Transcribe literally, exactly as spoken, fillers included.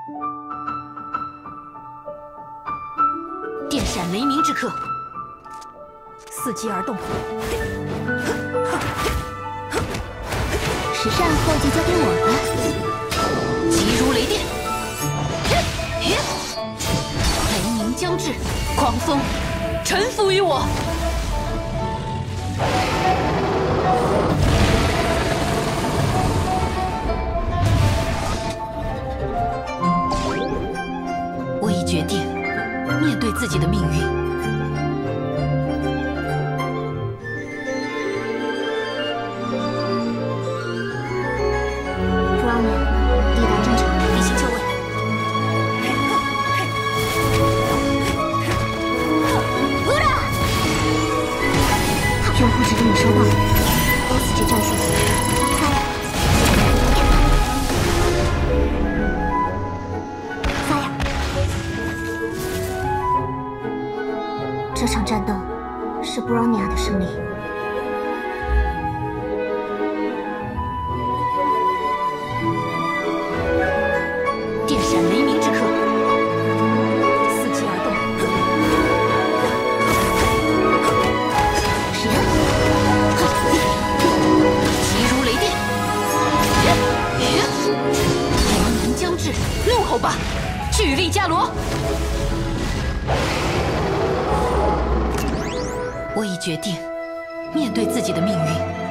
电闪雷鸣之刻，伺机而动。 时尚后就交给我吧。 急如雷电，雷鸣将至，狂风臣服于我。我已决定面对自己的命运。 抵达战场，离心就位。用户指令已收到 ，S 级战术，猜，发呀！这场战斗是布朗尼亚的胜利。 电闪雷鸣之刻，伺机而动。 是， 急如雷电，雷鸣将至，怒吼吧，巨力伽罗！我已决定面对自己的命运。